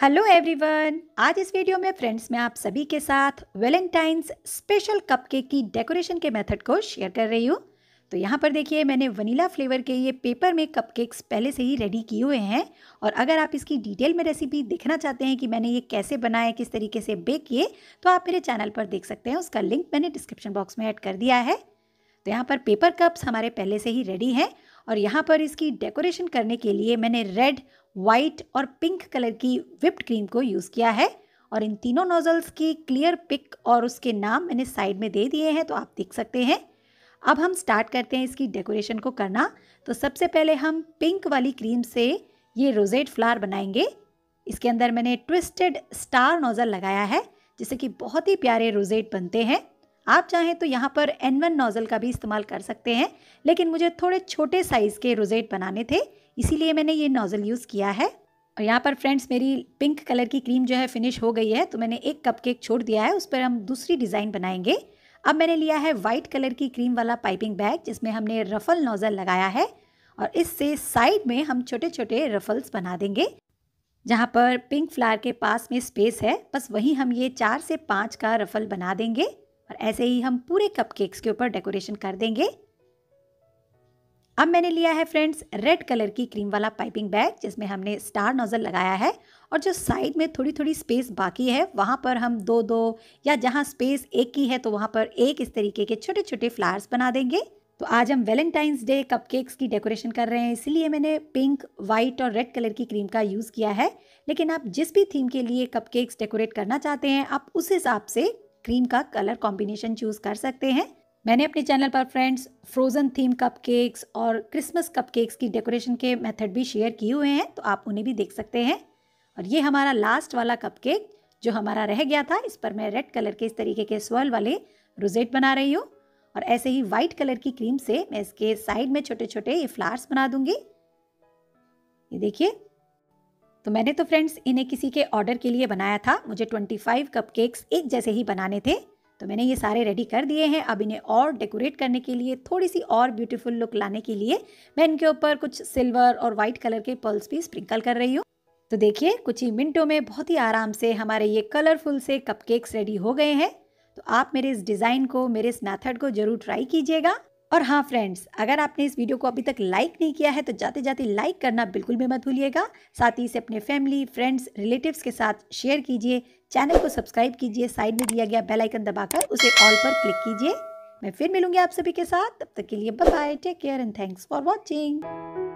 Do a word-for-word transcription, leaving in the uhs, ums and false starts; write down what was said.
Hello everyone, आज इस video में फ्रेंड्स मैं आप सभी के साथ वैलेंटाइंस स्पेशल कपकेक की डेकोरेशन के मेथड को शेयर कर रही हूँ। तो यहाँ पर देखिए मैंने वनीला फ्लेवर के ये पेपर में कपकेक्स पहले से ही रेडी किए हुए हैं। और अगर आप इसकी डिटेल में रेसिपी देखना चाहते हैं कि मैंने ये कैसे बनाए, किस तरीके से बेक किए, तो आप मेरे चैनल पर देख सकते हैं। उसका लिंक मैंने डिस्क्रिप्शन बॉक्स में ऐड कर दिया है। तो यहाँ पर पेपर कप्स हमारे पहले से ही रेडी हैं और यहाँ पर इसकी डेकोरेशन करने के लिए मैंने रेड, वाइट और पिंक कलर की व्हिप्ड क्रीम को यूज़ किया है। और इन तीनों नोजल्स की क्लियर पिक और उसके नाम मैंने साइड में दे दिए हैं, तो आप देख सकते हैं। अब हम स्टार्ट करते हैं इसकी डेकोरेशन को करना। तो सबसे पहले हम पिंक वाली क्रीम से ये रोजेट फ्लावर बनाएंगे। इसके अंदर मैंने ट्विस्टेड स्टार नोजल लगाया है, जिससे कि बहुत ही प्यारे रोजेट बनते हैं। आप चाहें तो यहाँ पर एन वन नोजल का भी इस्तेमाल कर सकते हैं, लेकिन मुझे थोड़े छोटे साइज़ के रोजेट बनाने थे, इसीलिए मैंने ये नोजल यूज़ किया है। और यहाँ पर फ्रेंड्स मेरी पिंक कलर की क्रीम जो है फिनिश हो गई है, तो मैंने एक कपकेक छोड़ दिया है, उस पर हम दूसरी डिज़ाइन बनाएंगे। अब मैंने लिया है वाइट कलर की क्रीम वाला पाइपिंग बैग, जिसमें हमने रफल नोजल लगाया है और इससे साइड में हम छोटे छोटे रफल्स बना देंगे। जहाँ पर पिंक फ्लावर के पास में स्पेस है, बस वहीं हम ये चार से पाँच का रफल बना देंगे और ऐसे ही हम पूरे कपकेक्स के ऊपर डेकोरेशन कर देंगे। अब मैंने लिया है फ्रेंड्स रेड कलर की क्रीम वाला पाइपिंग बैग, जिसमें हमने स्टार नोजल लगाया है और जो साइड में थोड़ी थोड़ी स्पेस बाकी है, वहाँ पर हम दो दो या जहाँ स्पेस एक की है तो वहाँ पर एक इस तरीके के छोटे छोटे फ्लावर्स बना देंगे। तो आज हम वैलेंटाइंस डे कपकेक्स की डेकोरेशन कर रहे हैं, इसलिए मैंने पिंक, वाइट और रेड कलर की क्रीम का यूज़ किया है। लेकिन आप जिस भी थीम के लिए कपकेक्स डेकोरेट करना चाहते हैं, आप उस हिसाब से क्रीम का कलर कॉम्बिनेशन चूज़ कर सकते हैं। मैंने अपने चैनल पर फ्रेंड्स फ्रोज़न थीम कपकेक्स और क्रिसमस कपकेक्स की डेकोरेशन के मेथड भी शेयर किए हुए हैं, तो आप उन्हें भी देख सकते हैं। और ये हमारा लास्ट वाला कपकेक जो हमारा रह गया था, इस पर मैं रेड कलर के इस तरीके के स्वर्ल वाले रोजेट बना रही हूँ और ऐसे ही वाइट कलर की क्रीम से मैं इसके साइड में छोटे छोटे ये फ्लावर्स बना दूंगी। ये देखिए, तो मैंने तो फ्रेंड्स इन्हें किसी के ऑर्डर के लिए बनाया था। मुझे पच्चीस कपकेक्स एक जैसे ही बनाने थे, तो मैंने ये सारे रेडी कर दिए हैं। अब इन्हें और डेकोरेट करने के लिए, थोड़ी सी और ब्यूटीफुल लुक लाने के लिए मैं इनके ऊपर कुछ सिल्वर और वाइट कलर के पर्ल्स भी स्प्रिंकल कर रही हूँ। तो देखिए कुछ ही मिनटों में बहुत ही आराम से हमारे ये कलरफुल से कपकेक्स रेडी हो गए हैं। तो आप मेरे इस डिज़ाइन को, मेरे इस मेथड को जरूर ट्राई कीजिएगा। और हाँ फ्रेंड्स, अगर आपने इस वीडियो को अभी तक लाइक नहीं किया है तो जाते जाते लाइक करना बिल्कुल भी मत भूलिएगा। साथ ही इसे अपने फैमिली, फ्रेंड्स, रिलेटिव्स के साथ शेयर कीजिए। चैनल को सब्सक्राइब कीजिए, साइड में दिया गया बेल आइकन दबाकर उसे ऑल पर क्लिक कीजिए। मैं फिर मिलूंगी आप सभी के साथ, तब तक के लिए bye bye, take care and thanks for watching.